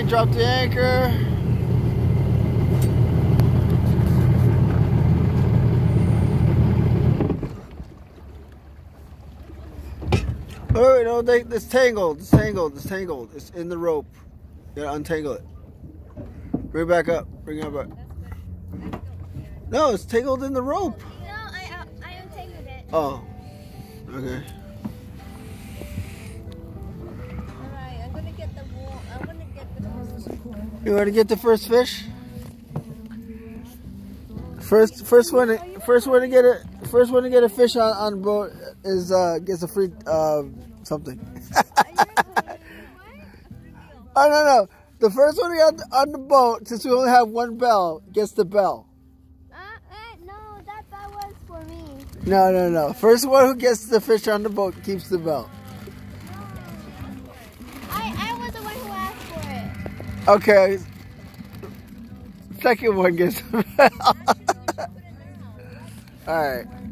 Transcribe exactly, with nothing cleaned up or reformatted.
drop the anchor. Oh, no, they, it's tangled, it's tangled, it's tangled. It's in the rope. You gotta untangle it. Bring it back up, bring it up. No, it's tangled in the rope. No, I, I untangled it. Oh, okay. Alright, I'm gonna get the wall. I'm gonna get the first one. You want to get the first fish? First, first one, first one to get it. First one to get a fish on on the boat is uh gets a free uh something. Oh no no! The first one to get on the boat, since we only have one bell, gets the bell. Uh, uh, no, that bell was for me. No no no! First one who gets the fish on the boat keeps the bell. I I was the one who asked for it. Okay. Second one gets the bell. All right.